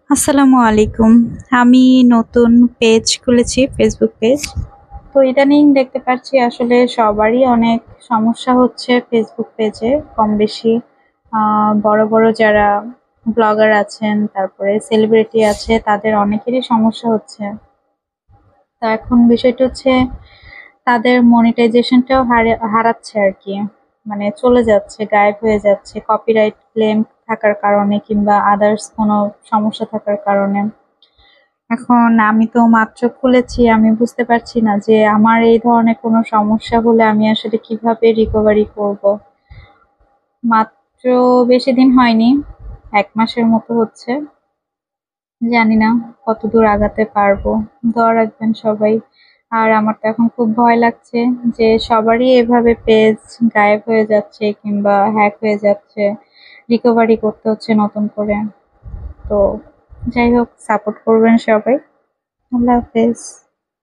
আসসালামু আলাইকুম। আমি নতুন পেজ খুলেছি, ফেসবুক পেজ। তো ইদানিং দেখতে পাচ্ছি আসলে সবারই অনেক সমস্যা হচ্ছে ফেসবুক পেজে কম বেশি। বড় বড় যারা ব্লগার আছেন, তারপরে সেলিব্রিটি আছে, তাদের অনেকেরই সমস্যা হচ্ছে। তো এখন বিষয়টা হচ্ছে তাদের মনিটাইজেশনটাও হারাচ্ছে আর কি। মানে চলে যাচ্ছে, গায়েব হয়ে যাচ্ছে কপিরাইট ক্লেম থাকার কারণে কিংবা আদার্স কোনো সমস্যা থাকার কারণে। এখন আমি তো মাত্র খুলেছি, আমি বুঝতে পারছি না যে আমার এই ধরনের কোনো সমস্যা হলে আমি আসলে কিভাবে রিকভারি করব। মাত্র বেশি দিন হয়নি, ১ মাসের মতো হচ্ছে। জানি না কতদূর আগাতে পারবো। দোয়া রাখবেন সবাই। আর আমার তো এখন খুব ভয় লাগছে যে সবারই এভাবে পেজ গায়েব হয়ে যাচ্ছে কিংবা হ্যাক হয়ে যাচ্ছে। রিকভারি করতে হচ্ছে নতুন করে। তো যাই হোক, সাপোর্ট করবেন সবাই। আল্লাহ হাফেজ।